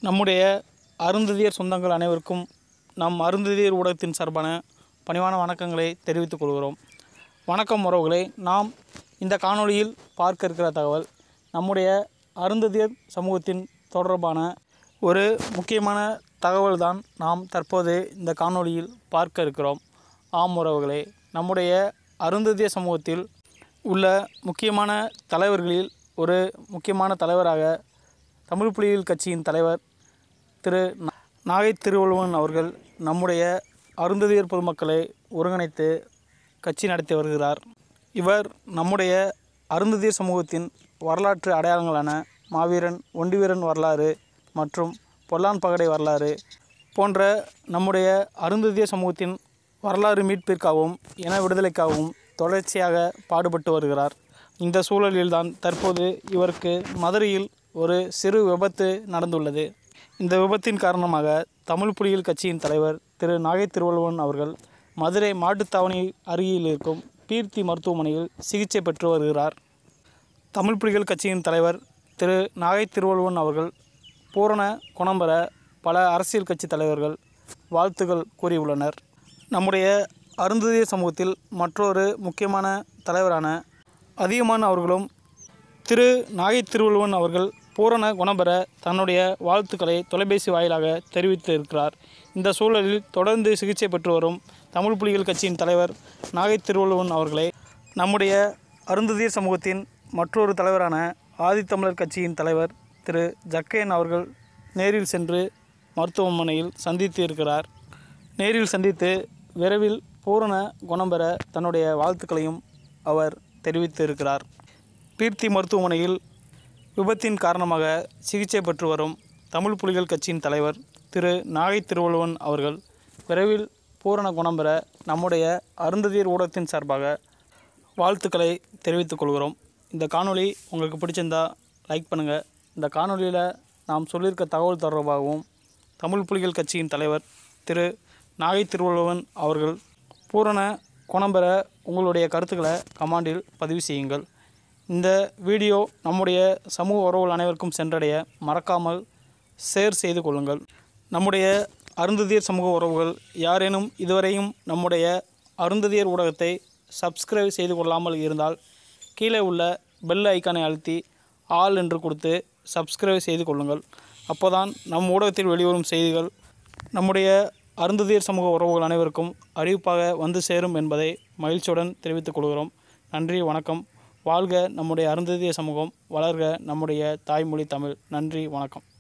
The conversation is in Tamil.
நம்முடைய அருந்ததியர் சொந்தங்கள் அனைவருக்கும் நம் அருந்ததியர் ஊடகத்தின் சார்பான பணிவான வணக்கங்களை தெரிவித்துக் கொள்கிறோம். வணக்கம் உறவுகளே, நாம் இந்த காணொளியில் பார்க்க இருக்கிற தகவல் நம்முடைய அருந்ததியர் சமூகத்தின் தொடர்பான ஒரு முக்கியமான தகவல் தான் நாம் தற்போது இந்த காணொளியில் பார்க்க இருக்கிறோம். ஆம் உறவுகளே, நம்முடைய அருந்ததியர் சமூகத்தில் உள்ள முக்கியமான தலைவர்களில் ஒரு முக்கியமான தலைவராக தமிழ் புலிகள் கட்சியின் தலைவர் திரு நாகை திருவள்ளுவன் அவர்கள் நம்முடைய அருந்ததியர் பொதுமக்களை ஒருங்கிணைத்து கட்சி நடத்தி வருகிறார். இவர் நம்முடைய அருந்ததியர் சமூகத்தின் வரலாற்று அடையாளங்களான மாவீரன், ஒண்டிவீரன் வரலாறு மற்றும் பொல்லான் பகடை வரலாறு போன்ற நம்முடைய அருந்ததியர் சமூகத்தின் வரலாறு மீட்பிற்காகவும் இன விடுதலைக்காகவும் தொடர்ச்சியாக பாடுபட்டு வருகிறார். இந்த சூழலில்தான் தற்போது இவருக்கு மதுரையில் ஒரு சிறு விபத்து நடந்துள்ளது. இந்த விபத்தின் காரணமாக தமிழ் புலிகள் கட்சியின் தலைவர் திரு நாகை திருவள்ளுவன் அவர்கள் மதுரை மாட்டுத்தாவணி அருகில் இருக்கும் கீர்த்தி மருத்துவமனையில் சிகிச்சை பெற்று வருகிறார். தமிழ் புலிகள் கட்சியின் தலைவர் திரு நாகை திருவள்ளுவன் அவர்கள் பூரண குணம் பெற பல அரசியல் கட்சி தலைவர்கள் வாழ்த்துக்கள் கூறியுள்ளனர். நம்முடைய அருந்ததியர் சமூகத்தில் மற்றொரு முக்கியமான தலைவரான அதியமான் அவர்களும் திரு நாகை திருவள்ளுவன் அவர்கள் பூரண குணம் பெற தன்னுடைய வாழ்த்துக்களை தொலைபேசி வாயிலாக தெரிவித்து இருக்கிறார். இந்த சூழலில் தொடர்ந்து சிகிச்சை பெற்று வரும் தமிழ் புலிகள் கட்சியின் தலைவர் நாகை திருவள்ளுவன் அவர்களை நம்முடைய அருந்ததியர் சமூகத்தின் மற்றொரு தலைவரான ஆதித்தமிழர் கட்சியின் தலைவர் திரு ஜக்கையன் அவர்கள் நேரில் சென்று மருத்துவமனையில் சந்தித்து இருக்கிறார். நேரில் சந்தித்து விரைவில் பூரண குணம் பெற தன்னுடைய வாழ்த்துக்களையும் அவர் தெரிவித்து இருக்கிறார். கீர்த்தி மருத்துவமனையில் விபத்தின் காரணமாக சிகிச்சை பெற்று வரும் தமிழ் புலிகள் கட்சியின் தலைவர் திரு நாகை திருவள்ளுவன் அவர்கள் விரைவில் பூரண குணம் பெற நம்முடைய அருந்ததியர் ஊடகத்தின் சார்பாக வாழ்த்துக்களை தெரிவித்துக் கொள்கிறோம். இந்த காணொளி உங்களுக்கு பிடிச்சிருந்தா லைக் பண்ணுங்கள். இந்த காணொளியில் நாம் சொல்லியிருக்க தகவல் தொடர்பாகவும் தமிழ் புலிகள் கட்சியின் தலைவர் திரு நாகை திருவள்ளுவன் அவர்கள் பூரண குணம் பெற உங்களுடைய கருத்துக்களை கமெண்டில் பதிவு செய்யுங்கள். இந்த வீடியோ நம்முடைய சமூக உறவுகள் அனைவருக்கும் சென்றடைய மறக்காமல் ஷேர் செய்து கொள்ளுங்கள். நம்முடைய அருந்ததியர் சமூக உறவுகள் யாரேனும் இதுவரையும் நம்முடைய அருந்ததியர் ஊடகத்தை சப்ஸ்கிரைப் செய்து கொள்ளாமல் இருந்தால் கீழே உள்ள பெல் ஐக்கானை அழுத்தி ஆல் என்று கொடுத்து சப்ஸ்கிரைப் செய்து கொள்ளுங்கள். அப்போதான் நம் ஊடகத்தில் வெளிவரும் செய்திகள் நம்முடைய அருந்ததியர் சமூக உறவுகள் அனைவருக்கும் அறிவிப்பாக வந்து சேரும் என்பதை மகிழ்ச்சியுடன் தெரிவித்துக் கொள்கிறோம். நன்றி, வணக்கம். வாழ்க நம்முடைய அருந்ததியர் சமூகம், வளர்க நம்முடைய தாய்மொழி தமிழ். நன்றி, வணக்கம்.